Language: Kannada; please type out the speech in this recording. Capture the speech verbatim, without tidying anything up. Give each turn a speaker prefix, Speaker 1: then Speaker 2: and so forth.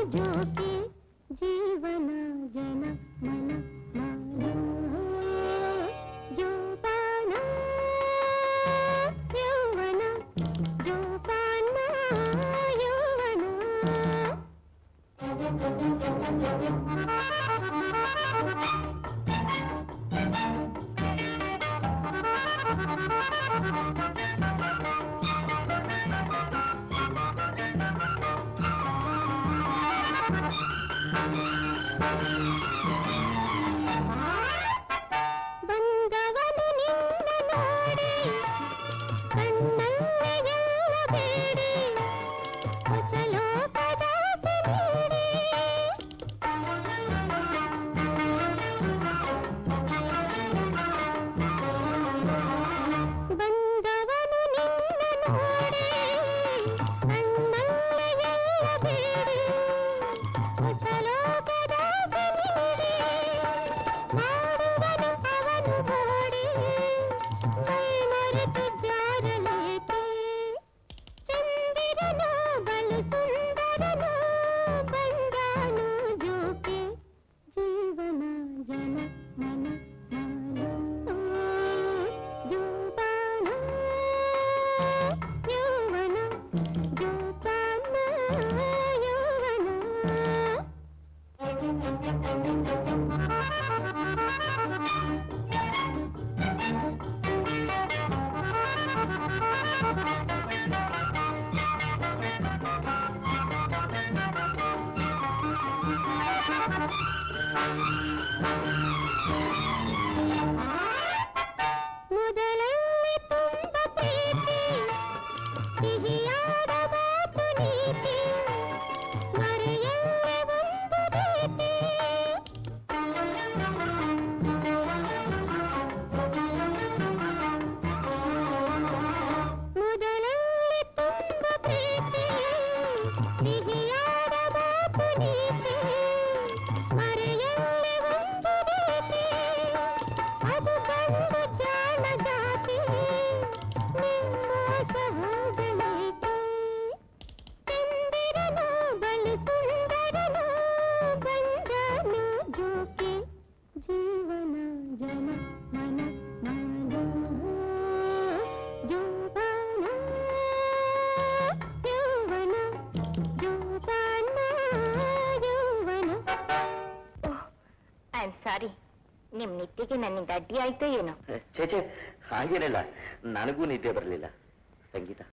Speaker 1: ಜೋಕೆ ಜೀವನ ಜನ ಮನ ಮಾನೋ ಜೋಪಾನ ಯೌವನ ಜೋಪಾನ ಯೌವನ ಬಂದವನು ನಿನ್ನ ನೋಡಿ ಕಣ್ಣಲ್ಲೇ ಎಲ್ಲ ಬೇಡಿ ಹೊಸ ಲೋಕದ ನೀಡಿ ಬಂದವನು ನಿನ್ನ ನೋಡಿ ಕಣ್ಣಲ್ಲೇ ಎಲ್ಲ ಬೇಡಿ ಹೊಸ ಲೋಕದ ನೀಡಿ ಮಾಡುವನು ಅವನು ಗೋಡಿ ಮೈ ಮರೆತು ಜಾರಲೇಕೆ ಚಂದಿರನು ಬಲು ಸುಂದರನು ಬಂದಾನು ಜೋಕೆ ಜೀವನ ಜನ ಮನ ಮಾನೋ ಜೋಪಾನ ಯೌವನ ಜೋಪಾನ ಯೌವನ ಮೊದಲಲ್ಲಿ ತುಂಬ ಪ್ರೀತಿ ಸಿಹಿಯಾದ ಮಾತು ನೀತಿ ಮರೆಯಲ್ಲೇ ಒಂದು ರೀತಿ ಮೊದಲಲ್ಲಿ ತುಂಬ ಪ್ರೀತಿ ಸಿಹಿಯಾದ ಮಾತು ನೀತಿ ಮರೆಯಲ್ಲೇ ಒಂದು ರೀತಿ ಅದು ಕಂಡು ಜಾಣ ಜಾತಿ ನಿಮ್ಮೋಸ ಹೋಗಲೇಕೆ ಚಂದಿರನು ಬಲು ಸುಂದರನು ಬಂದನು ಜೋಕೆ ಜೀವನ ಜನ ಮನ ಮಾನೋ ಜೋಪಾನ ಯೌವನ ಜೋಪಾನ ಯೌವನ ಐ ಆಮ್ ಸಾರಿ ನಿಮ್ ನಿದ್ದೆಗೆ ನನ್ನಿಂದ ಅಡ್ಡಿ ಆಯ್ತೋ ಏನೋ
Speaker 2: ಚೇಚೆ ಹಾಗೇನಿಲ್ಲ, ನನಗೂ ನಿದ್ದೆ ಬರಲಿಲ್ಲ. ಸಂಗೀತ